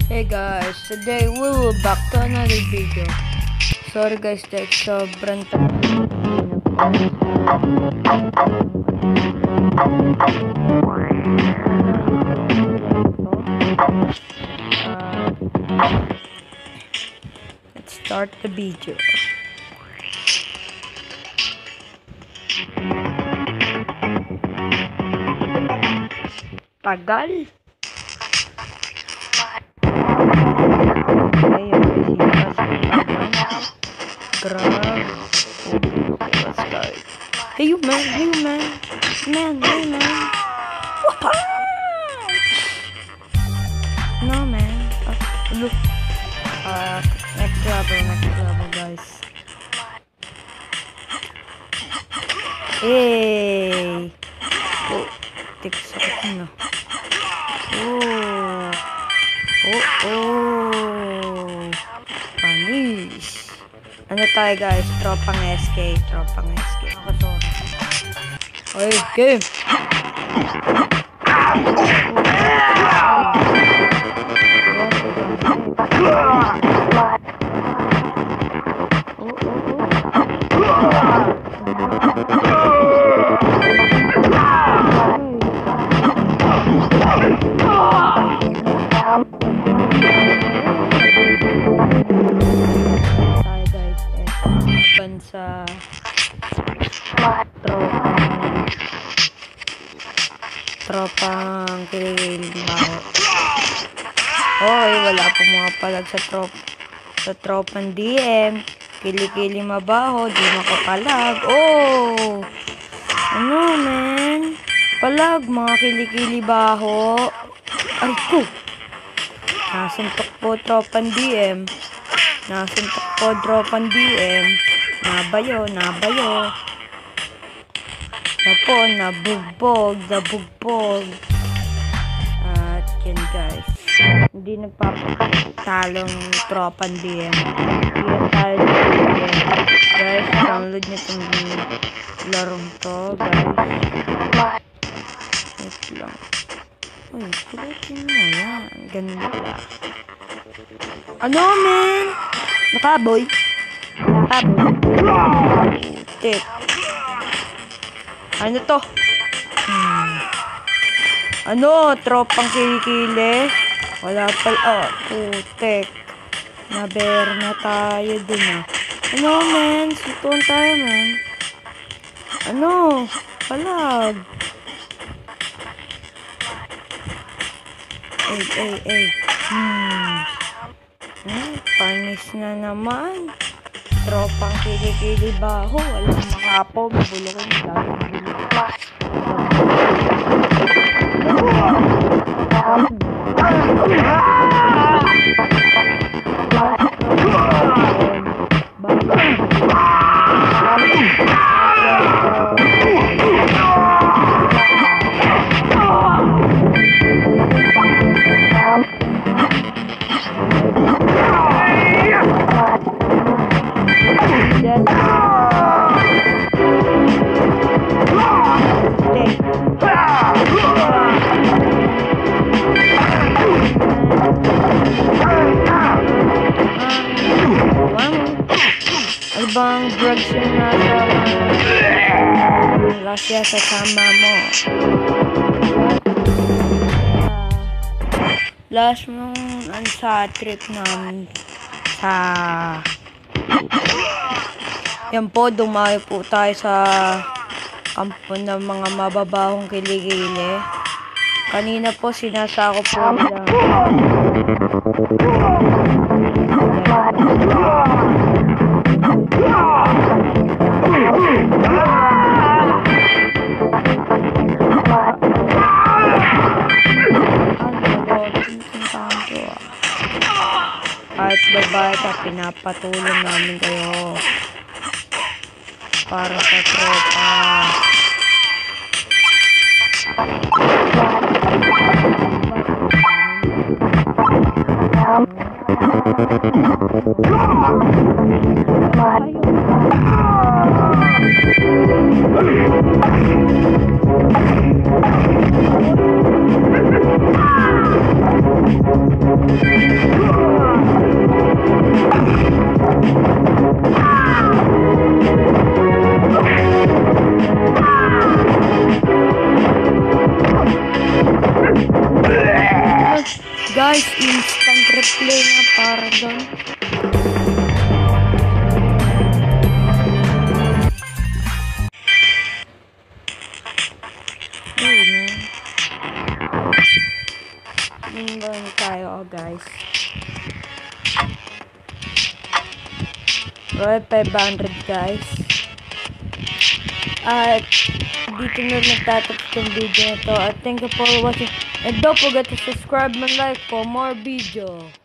Hey guys, today we will back to another video. Sorry guys, like sobrang let's start the video. Tagal. Grab. Let's start. Hey you man, hey man. No man. Look. Next level guys. Hey. Oh, tik sakit na. Oh. Panis. Ano tayo guys? Tropang SK. Ako sorry. Oy, game. Sa tropang Kilikili Mabahong. Oy, wala po mga palag sa tropang DM Kilikili Mabahong, di makapalag. Oh, ano men, palag mga Kilikili Baho. Ay ko, nasuntok po tropang DM, nabayo. Napo, nabugbog. At yan guys. Hindi nagpapatalong tropang DM. Yan tayo DM. Guys, download nyo itong larong to, guys. Wait lang. Uy, kulitin mo yan. Ganun lang. Ano, men? Nakaboy. Tik. Ano to? Ano? Tropang Kilikili? Wala pala. Putek. Naber na tayo dun ah. Ano men? Sutuan tayo men. Ano? Palag. Ay. Panis na naman. Tropang Kilikili Baho. Walang makapo. Mabulok yung dami. Bang drugs yung nasa lasya sa sama mo. Last mong sa trip namin sa yan po, dumayo po tayo sa kampo ng mga mababahong Kilikili. Kanina po sinasako po nila kahit babae ka, pinapatulong namin kayo para sa tropa. guys, instant replay na para doon. Ayun tayo guys. Roy 500 guys. At dito na nagtatapos yung video na to. At thank you for watching. And don't forget to subscribe and like for more video.